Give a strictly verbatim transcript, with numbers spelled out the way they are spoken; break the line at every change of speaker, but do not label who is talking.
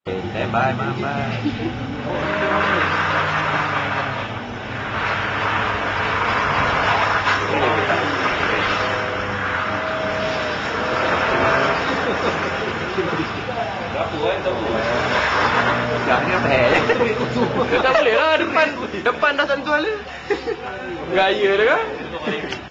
Eh, bye, bye, bye. Jangan teh. Tak boleh lah depan. Depan dah tentu lah. Gaya dia kan.